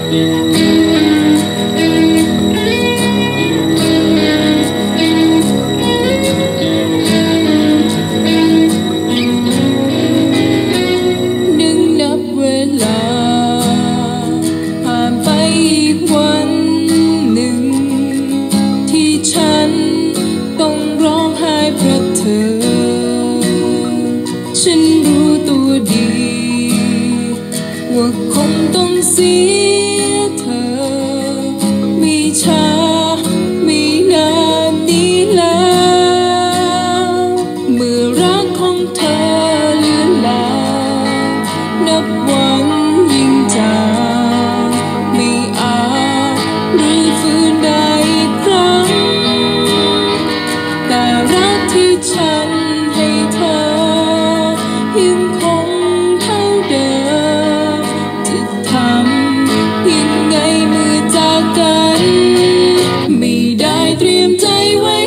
ฉันรู้ตัวดีว่าคงต้องเสียเธอไม่ช้าไม่นานนี้แล้วเมื่อรักของเธอเลือนลางนับวันยิ่งจางไม่อาจรื้อฟื้นได้อีกครั้งแต่รักที่ฉันให้เธอยังคงเท่าเดิมจะทำยังไงเมื่อจากกันไม่ได้เตรียมใจไว้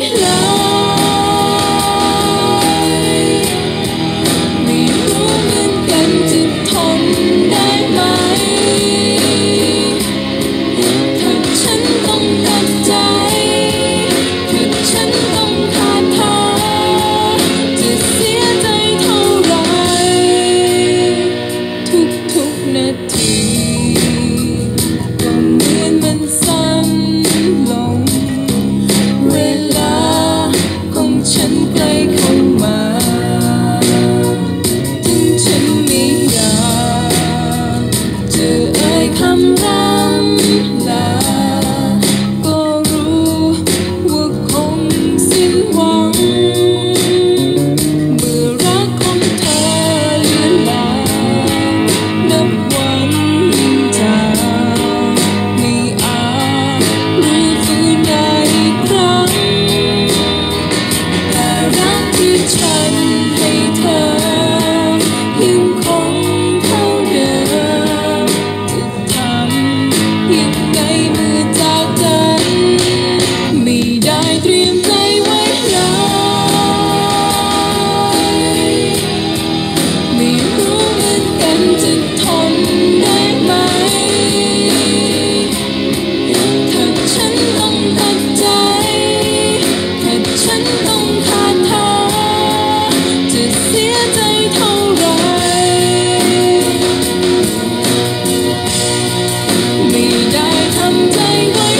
เลยไม่รู้เหมือนกันจะทนได้ไหมถ้าฉันต้องตัดใจถ้าฉันต้องขาดเธอจะเสียใจเท่าไรทุกนาทีก็เหมือนมันสั้นลงเวลาของฉันใกล้เข้ามาถึงฉันไม่อยากจะเอ่ยคำร่ำลาก็รู้ว่าคงสิ้นหวังเมื่อรักของเธอเลือนลางนับวันยิ่งจางไม่อาจรื้อฟื้นได้อีกครั้งแต่รักที่ฉันให้เธอยังคงเท่าเดิมจะทำยังไงเมื่อจากกันไม่ได้เตรียมใจไว้เลยไม่รู้เหมือนกันจะทนได้ไหมถ้าฉันต้องตัดใจถ้าฉันต้องขาดเธอจะเสียใจเท่าไรไม่ได้ทำใจไว้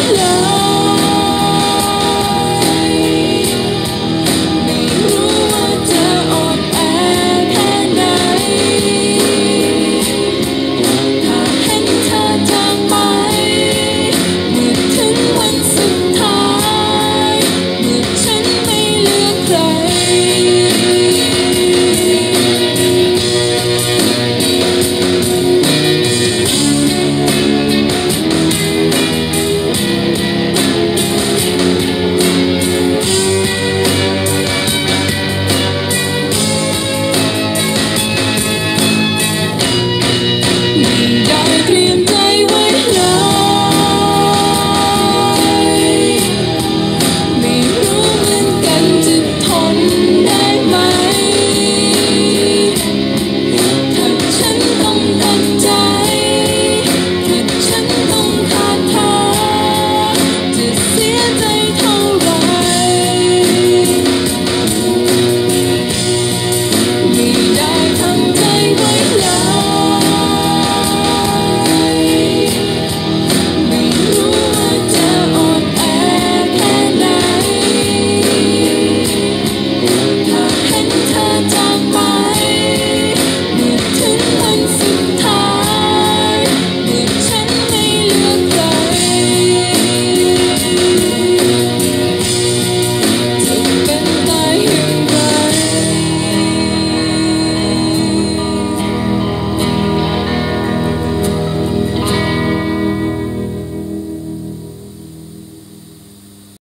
เลยไม่รู้ว่าจะอ่อนแอแค่ไหนถ้าเห็นเธอจากไปเมื่อถึงวันสุดท้ายเมื่อฉันไม่เหลือใคร